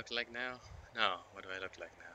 look like now? No, what do I look like now?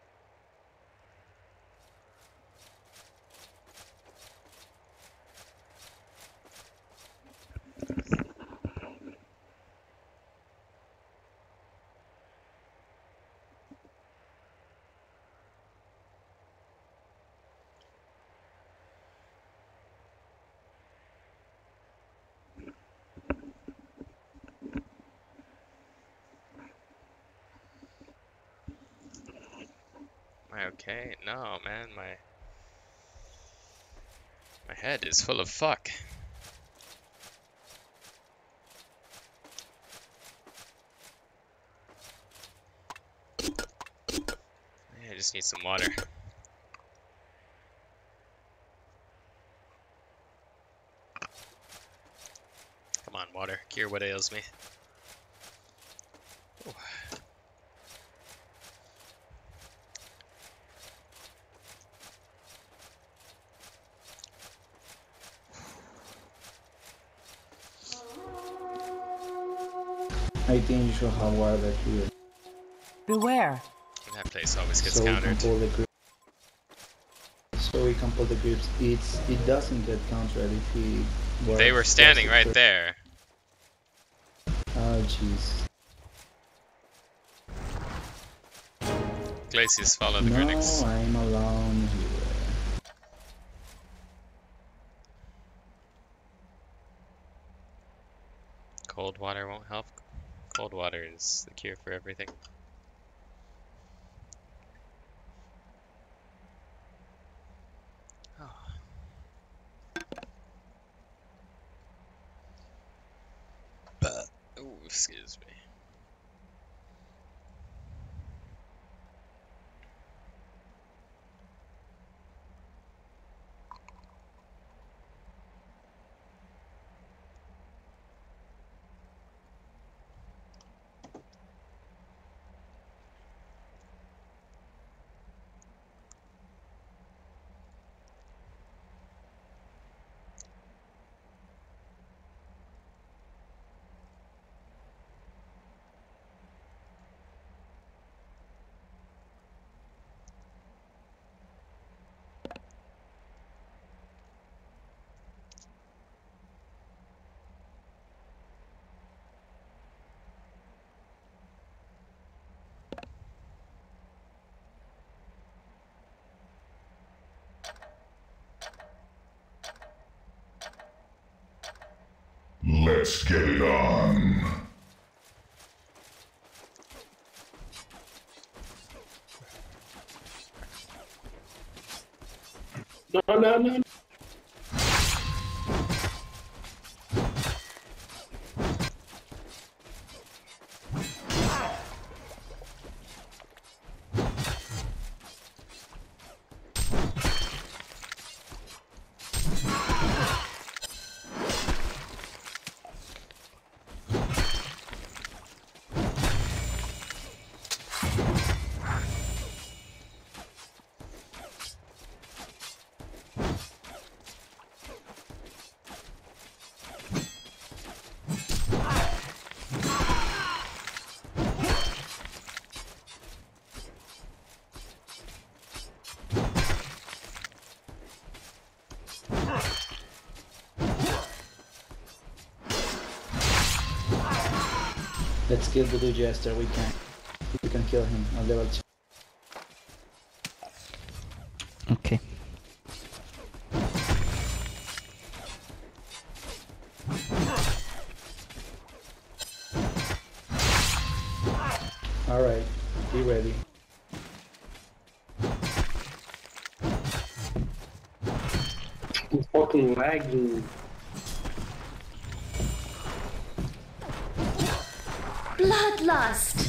Am I okay? No, man, my head is full of fuck. I just need some water. Come on, water. Cure what ails me. Ooh. I think you should have water here. Beware. That place always gets So we countered. can pull the grips. So we can pull the grips. It doesn't get countered if he. They were standing right there. Oh jeez. Glacius, follow the No, critics. I'm alone here. Cold water won't help. Cold water is the cure for everything. Oh, excuse me. Let's get it on. No. Let's kill the Jester. We can kill him on level 2. Okay. Alright, be ready. I'm fucking lagging. Bloodlust!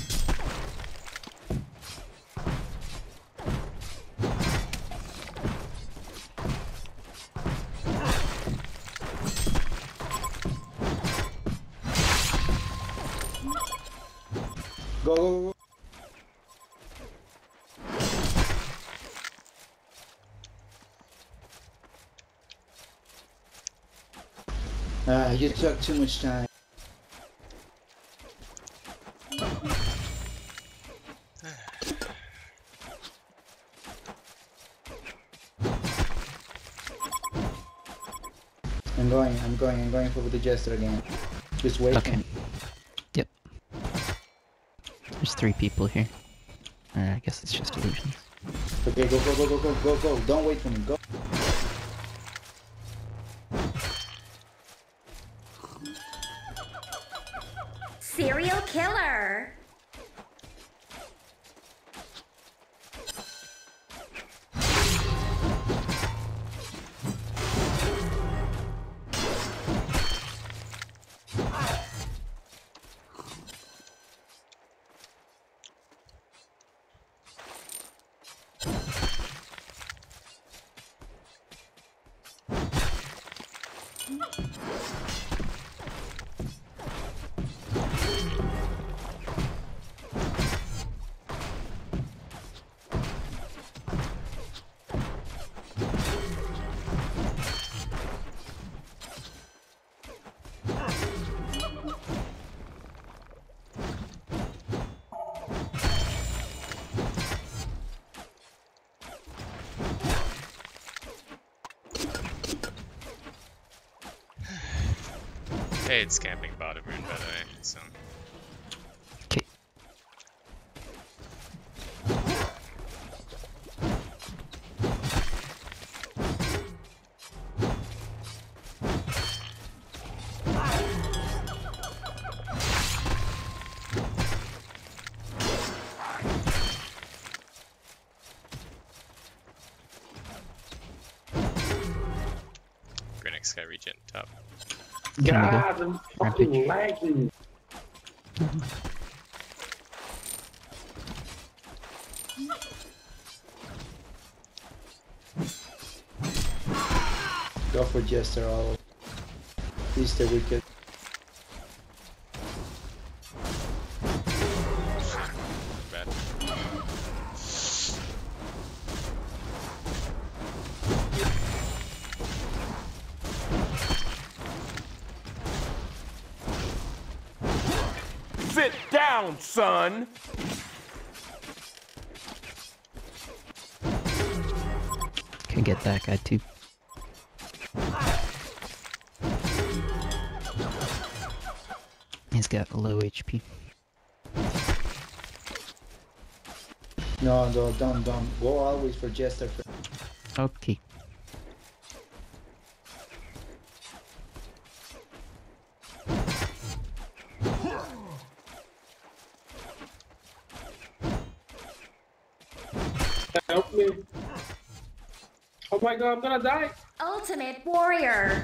Go. You took too much time. I'm going for the Jester again. Just wait. Okay. Yep. There's 3 people here. I guess it's just illusions. Okay, go, go, go, go, go, go, go. Don't wait for me. Go. Serial killer. Hey, it's camping bottom rune, by the way, so. Okay. Grenix got regen top. God, I'm fucking Rampage. lagging. Go for Jester. He's the wicked. Bad. Sit down, son! Can get that guy too. He's got low HP. No, no, don't. Go always for Jester. Okay. Help me. Oh my god, I'm gonna die. Ultimate warrior.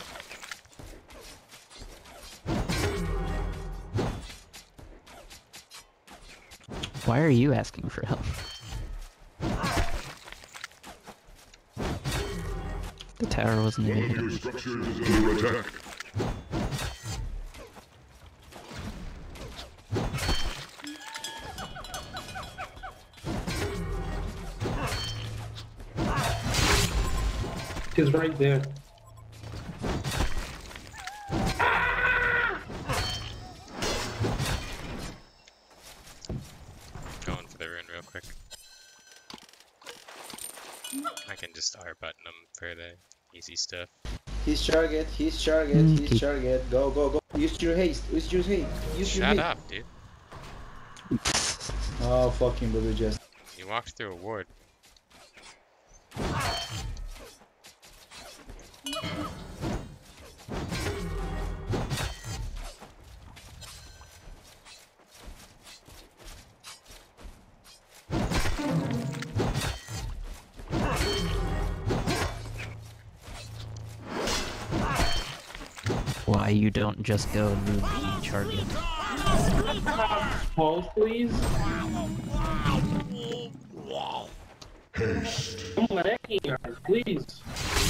Why are you asking for help? The tower wasn't One even of hit. your structures is under attack. He's right there. Going for the rune real quick. I can just R button them for the easy stuff. His target. Go, go, go. Use your haste. Use your haste. Shut up, dude. Oh, fucking blue Jester. You walked through a ward. Why you don't just go and move the target? Pause, please. Haste. I'm lagging, guys, please.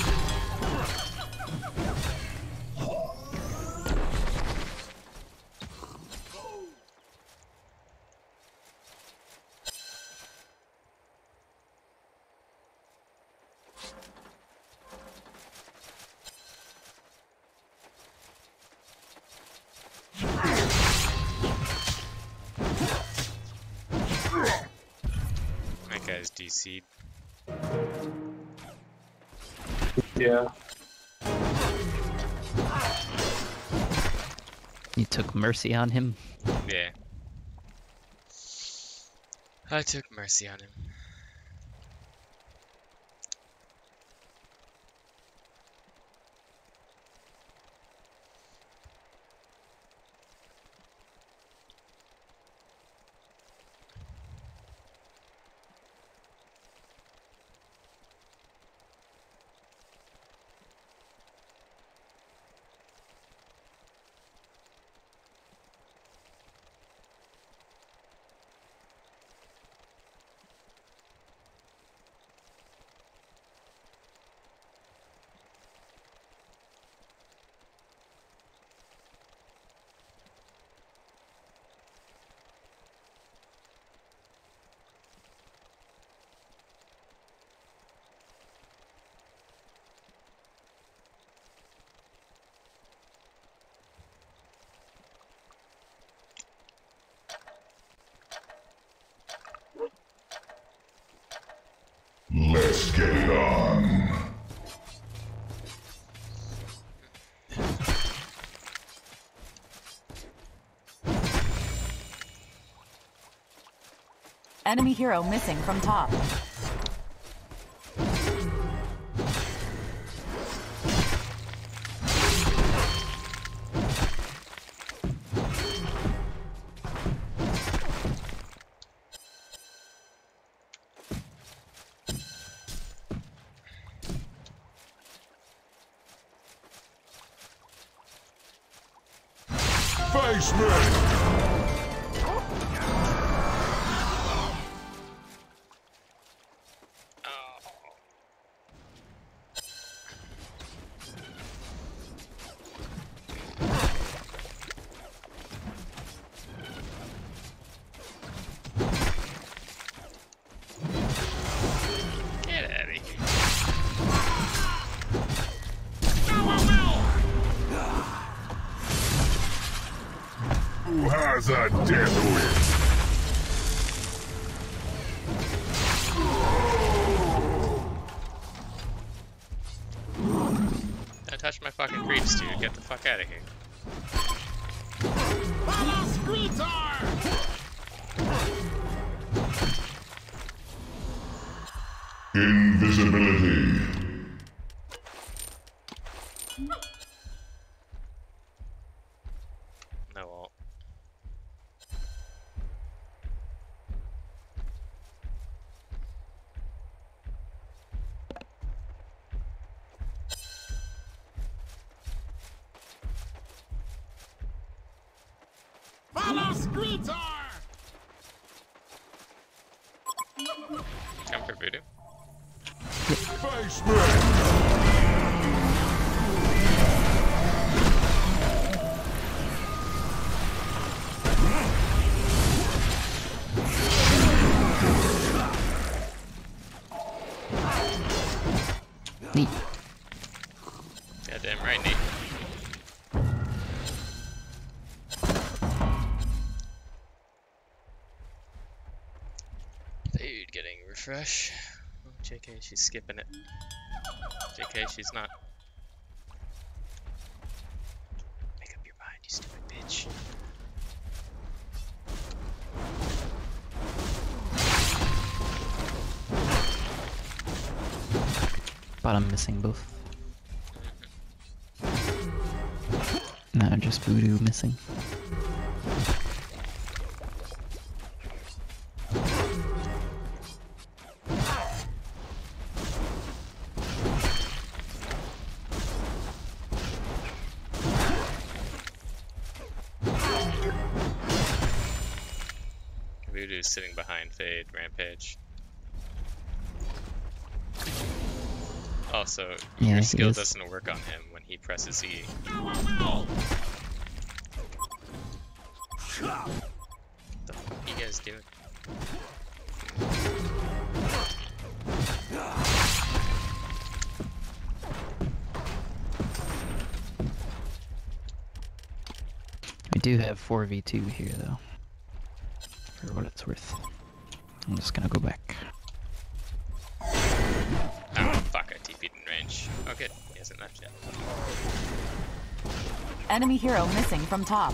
My guy's DC'd. Yeah. You took mercy on him? Yeah. I took mercy on him. Let's get it on. Enemy hero missing from top. Face me! Get out of here. Who has a death wish? Don't touch my fucking creeps, dude. Get the fuck out of here. Invisibility. No ult. Come for voodoo. Face me! Neat. Goddamn right, Nate. Dude, getting refresh. Oh, JK, she's skipping it. JK, she's not. Make up your mind, you stupid bitch. Bottom missing both. No, just voodoo missing. Voodoo's sitting behind Fade, Rampage. Also, Yeah, your he skill is. doesn't work on him when he presses E. The fuck you guys doing? We do have 4v2 here though. For what it's worth. I'm just gonna go back. Oh fuck, I TP'd in range. Oh good, he hasn't left yet. Enemy hero missing from top.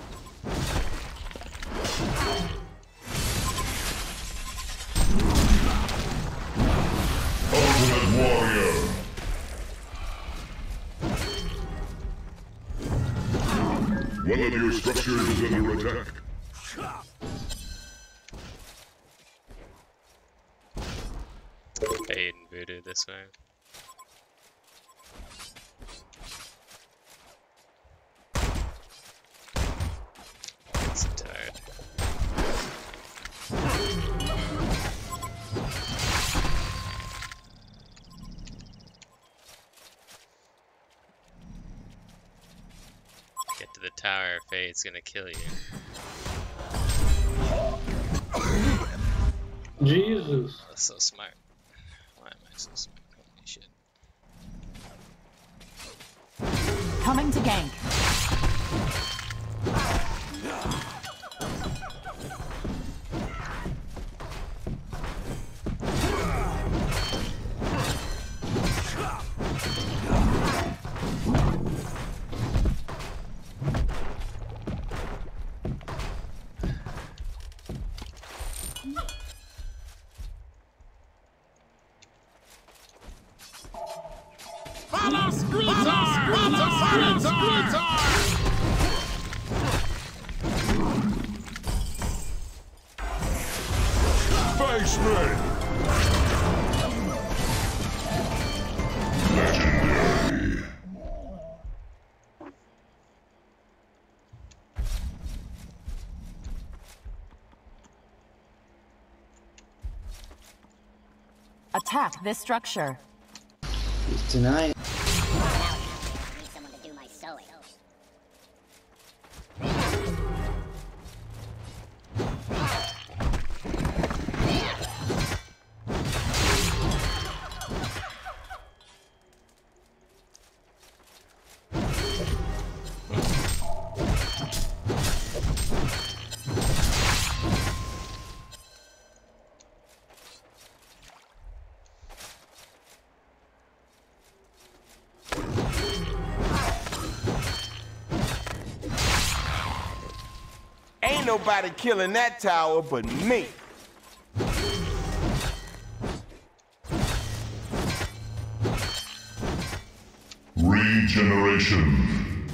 Ultimate warrior. One of your structures is under attack. Fade and voodoo this way. I'm so tired. Get to the tower, Fade's gonna kill you. Jesus. That's so smart. Why am I so smart? Holy shit. Coming to gank. Face me! Attack this structure. Tonight. Need someone to do my sewing. Ain't nobody killing that tower but me. Regeneration.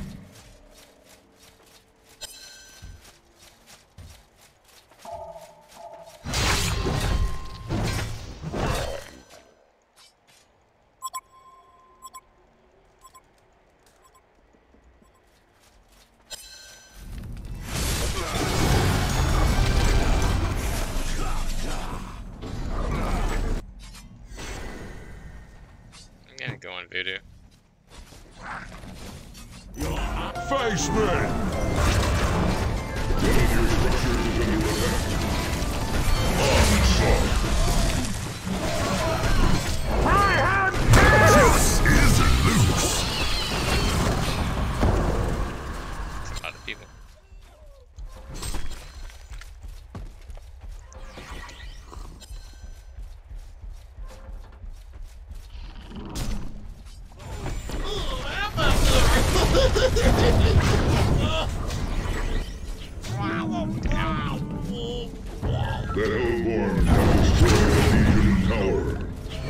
I'm gonna go on voodoo. Face me! One of your structures is under attack. Onslaught. This is loose. There's a lot of people. The Hellborn have destroyed the Legion Tower.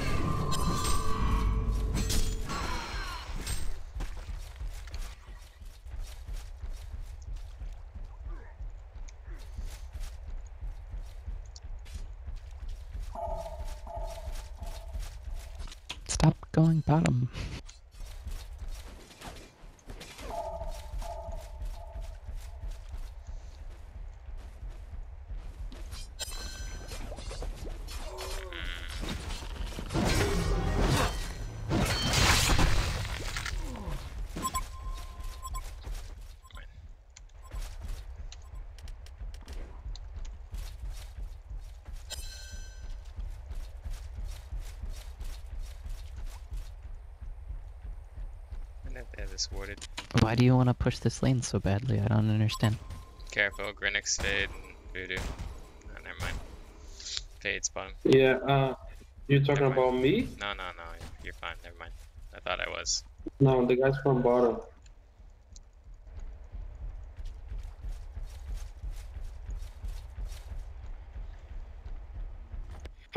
Stop going bottom. I know they have this warded. Why do you want to push this lane so badly? I don't understand. Careful, Grinix, Fade, and Voodoo. Oh, never mind. Fade's bottom. Yeah, you talking Never about me? No, you're fine, never mind. I thought I was. No, the guys from bottom.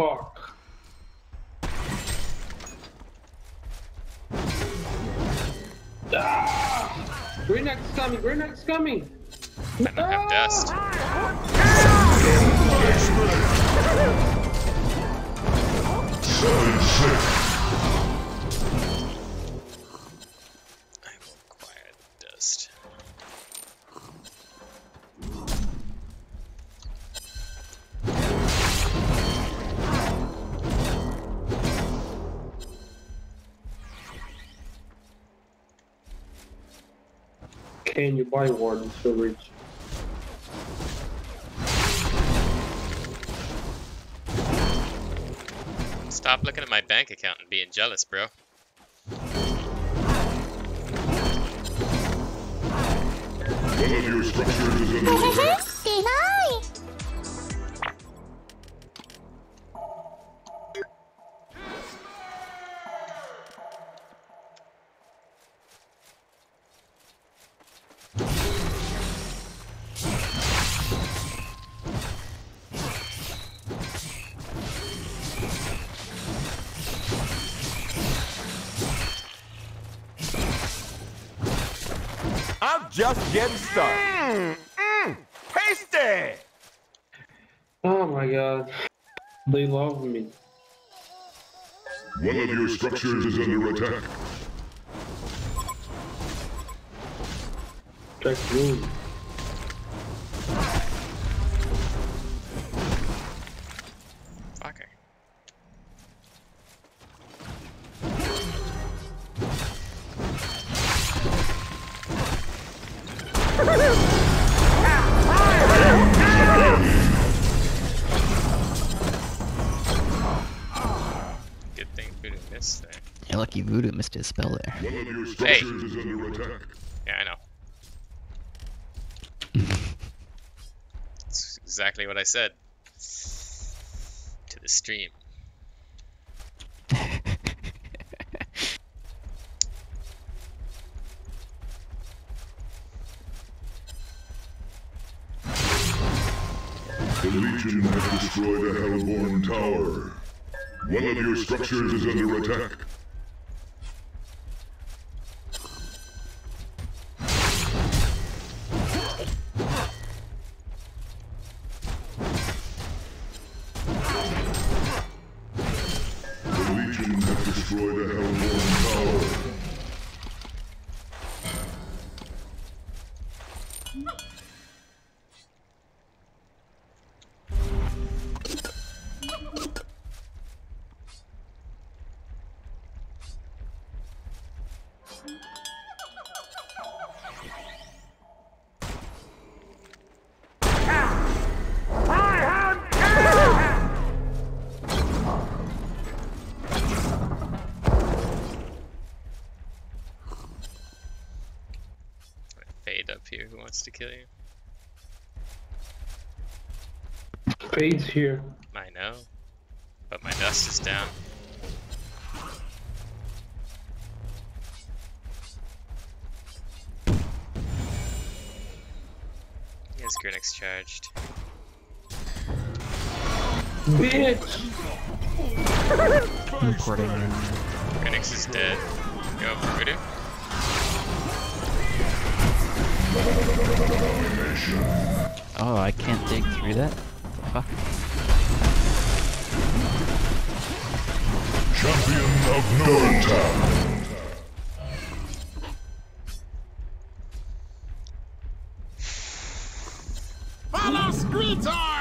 Fuck. Ah! Green X coming, Green X coming! I don't have dust. I will acquire the dust. Can you buy one? So rich. Stop looking at my bank account and being jealous, bro. One of your structures is under attack. I'm just getting started. Tasty! Oh my god. They love me. One of your structures is under attack. Check room. Fucker. Good thing Voodoo missed there. Yeah, lucky Voodoo missed his spell there. One of your structures is under attack. Yeah, I know. That's exactly what I said to the stream. The Legion has destroyed a Hellborn tower. One of your structures is under attack. The Legion has destroyed a Hellborn tower. Fade up here, who wants to kill you? Fade's here. I know, but my dust is down. Yes, Grinix charged. Bitch! Reporting. Grinix is dead. Go for Voodoo. Oh, I can't dig through that? The fuck? Champion of Northtown. Follow Screetar!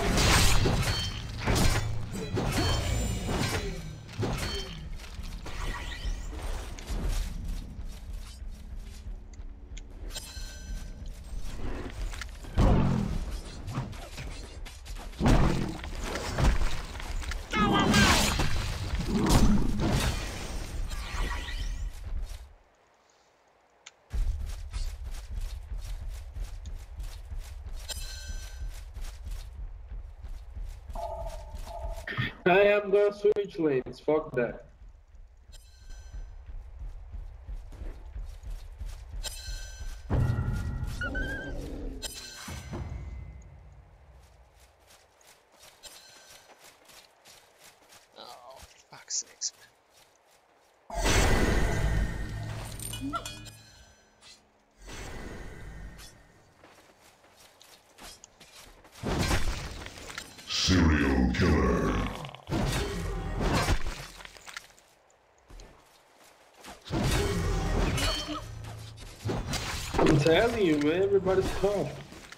I am gonna switch lanes, fuck that. sakes, man. Serial killer. I'm telling you, man, everybody's tough.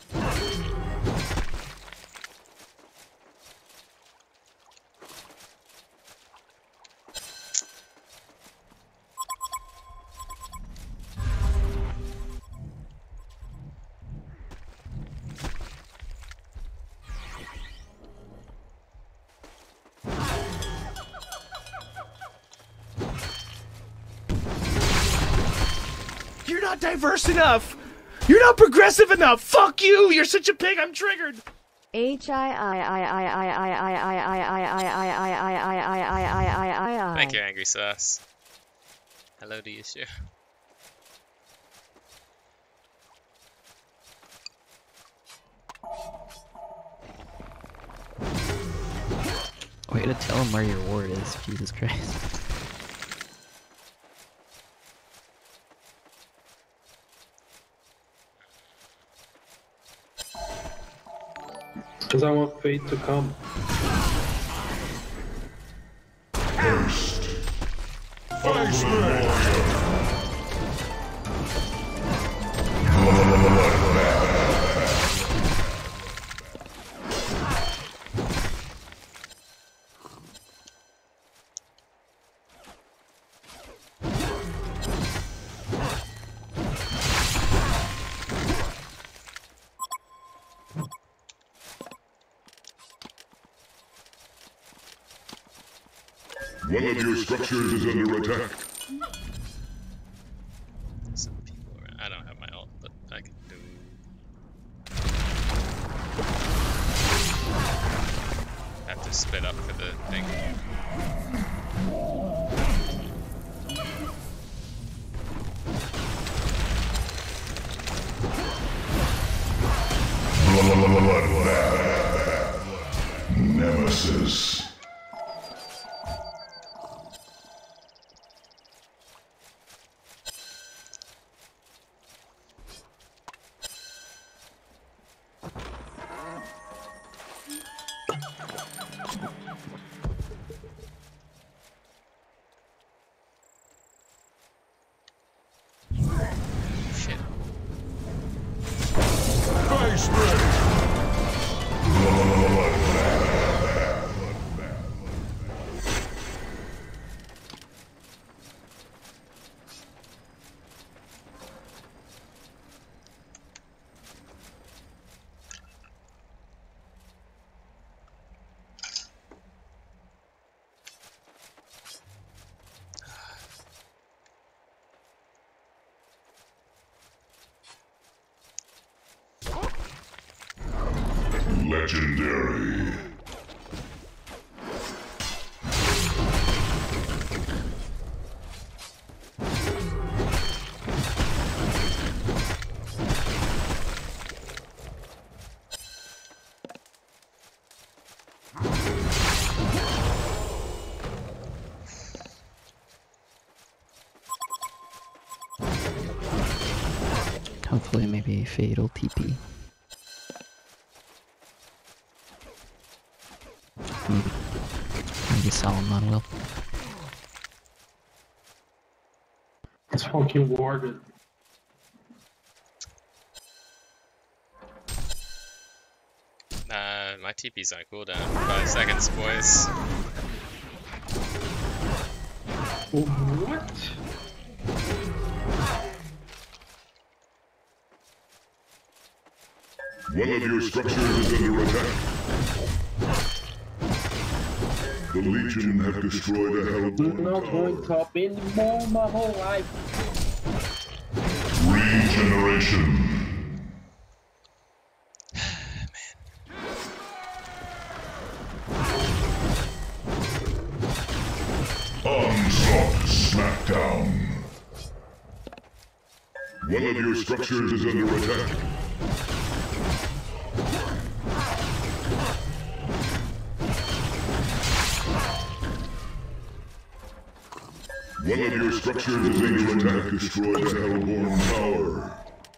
You're not diverse enough. You're not progressive enough. Fuck you. You're such a pig. I'm triggered. Thank you, Angry Sauce. Hello to you, sure. Way to tell him where your ward is, Jesus Christ. Because I want fate to come. First. Iceman. One of your structures is under attack. Some people around. I don't have my ult, but I can do. Have to split up for the thing. Nemesis. Shit. Legendary. Hopefully maybe Fatal TP. Maybe Solomon will. It's fucking warded. Nah, my TP's on cooldown. 5 seconds, boys. What? One of your structures is under attack. The Legion have destroyed a I'm Hellborn not going tower. top anymore my whole life. Regeneration. Onslaught Smackdown. One of your structures is under attack. One of your structures is under attack. Destroy the Hellborn Tower.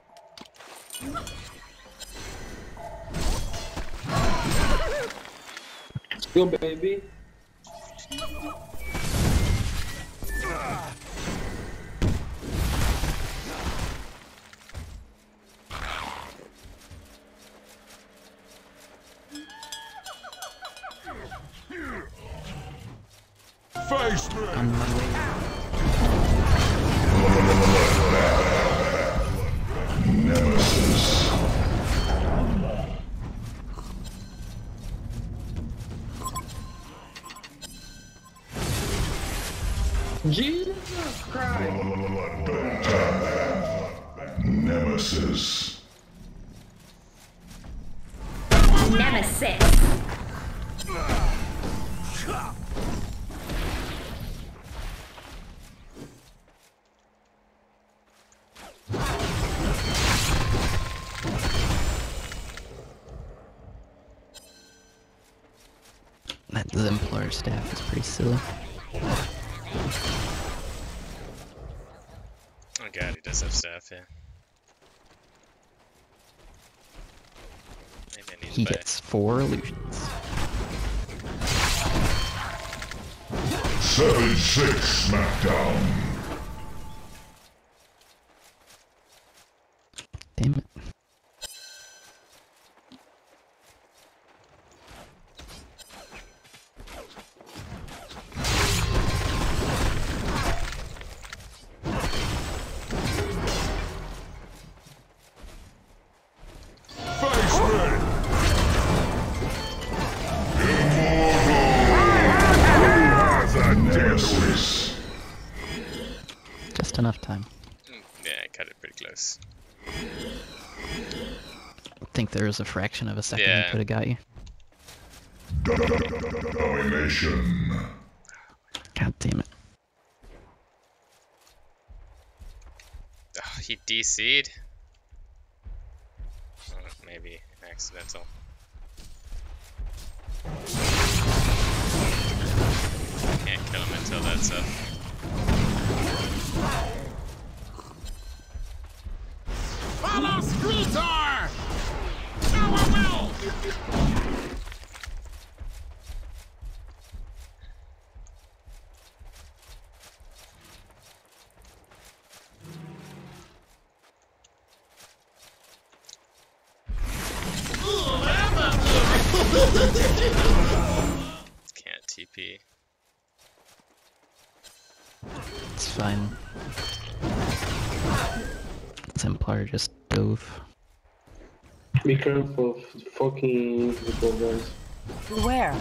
Go, baby. Face me! On my way. Nemesis. Jesus Christ. Nemesis. Nemesis. That Zemplar staff is pretty silly. Oh god, he does have staff, yeah. Maybe I need He to buy. gets 4 illusions. 7-6 Smackdown. Damn it. Nemesis. Just enough time. Yeah, I cut it pretty close. I think there was a fraction of a second Yeah. he could have got you. Domination. God damn it. Oh, he DC'd? Oh, maybe accidental. Can't kill him until that's up. Follow Screetar! Now I will! Can't TP. It's fine. Zemplar just dove. Be careful of fucking people, guys. Where?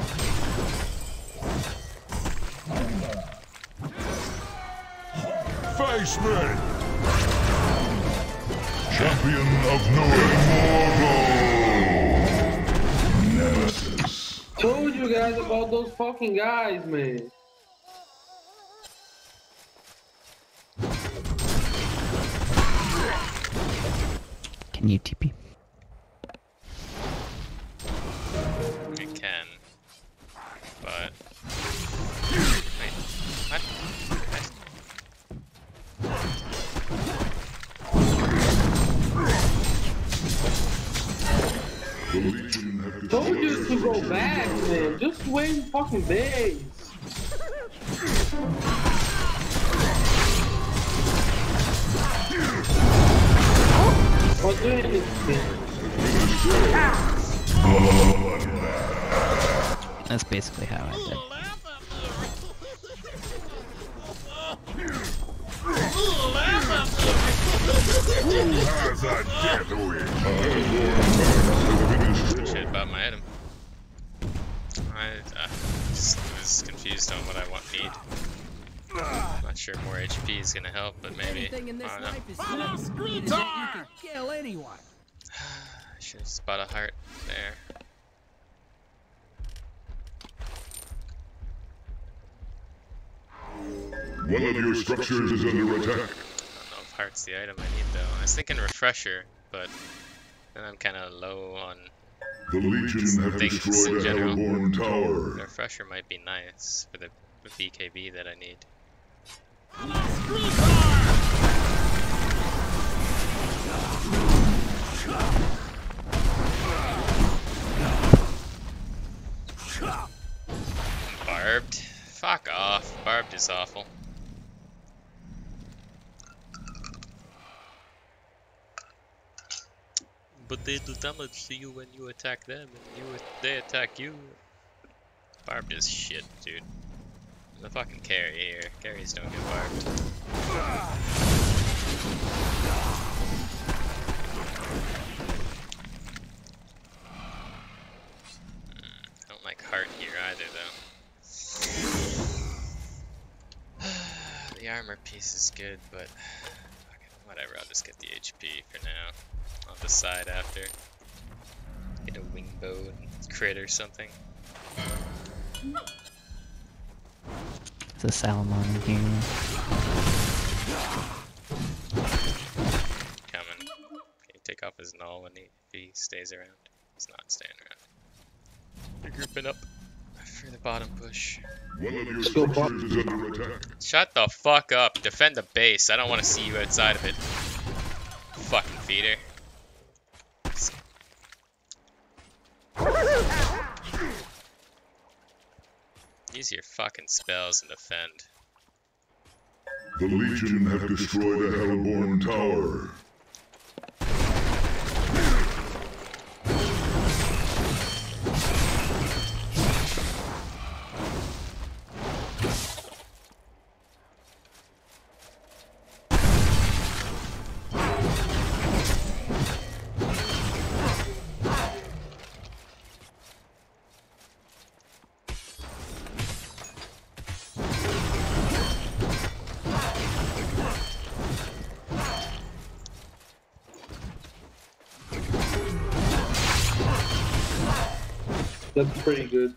Face me! Champion of Immortal. Nemesis. Told you guys about those fucking guys, man. Can you TP? I can. But... Wait, what? What? The Legion have Told you to destroyed go the back, man. Just wait in fucking days. What's doing anything? That's basically how I did. Has a death wish. Shit about my item. I just was confused on what I need. Not sure more HP is gonna help, but maybe. I don't know. Follow Screetar! Kill anyone. I should spot a heart there. One of your structures is under attack. I don't know if heart's the item I need though. I was thinking refresher, but then I'm kind of low on The Legion have things destroyed in a general. Hellborn The Tower. refresher might be nice for the BKB that I need. Barbed? Fuck off. Barbed is awful. But they do damage to you when you attack them, and they attack you. Barbed is shit, dude. The fucking carry here. Carries don't get barbed. I don't like heart here either, though. The armor piece is good, but whatever. I'll just get the HP for now. On the side after. Get a wing bow and crit or something. It's a Salomon here. Coming. Can you take off his null when he stays around? He's not staying around. You're grouping up for the bottom push. One of your structures is under attack. Shut the fuck up. Defend the base. I don't want to see you outside of it. Fucking feeder. Use your fucking spells and defend. The Legion have destroyed a Hellborn tower. That's pretty good.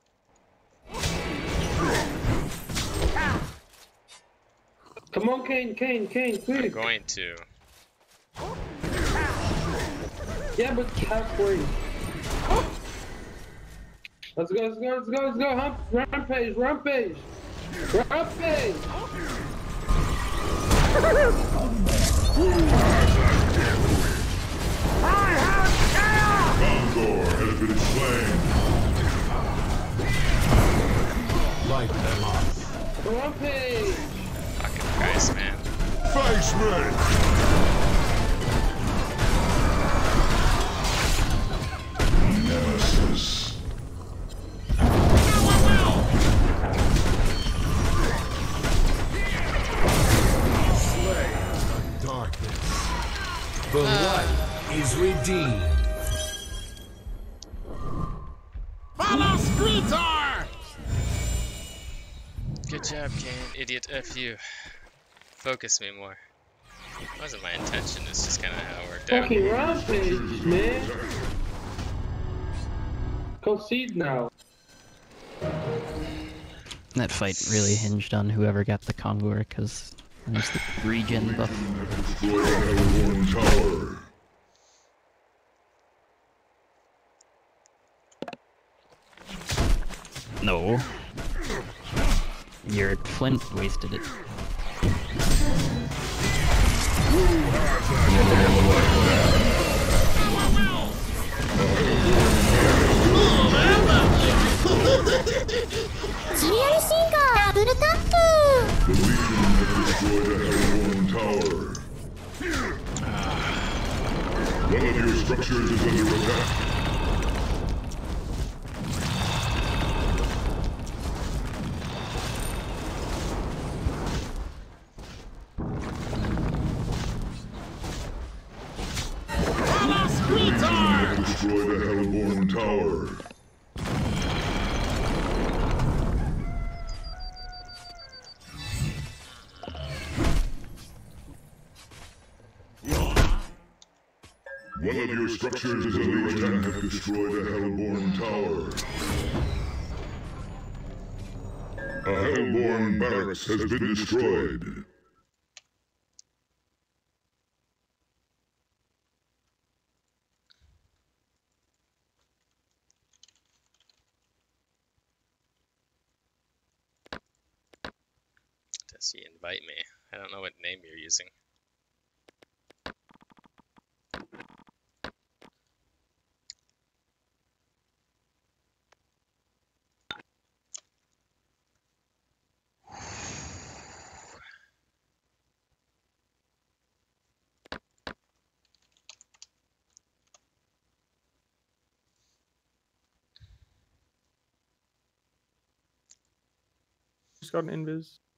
Come on, Kane, I'm quick. going to. Yeah, but halfway. Let's go. Hump. Rampage. Gondor has been slain. Light them up. Rampage. Fucking Christ, man. Face me! Nemesis. Slay the darkness. The light is redeemed. Good job, Kane. Idiot F you. Focus me more. Wasn't my intention, it's just kinda how it worked out. Fucking rampage, man. Concede now. That fight really hinged on whoever got the Kongor, because there's the regen buff. Destroyed a Hellborn tower. No. Your flint wasted it. The Legion have destroyed a Hellborn tower. One of your structures is under attack. The Legion have destroyed a Hellborn tower. One of your structures is under attack. Have destroyed a Hellborn tower. A Hellborn barracks has been destroyed. Does he invite me? I don't know what name you're using. Just got an invis.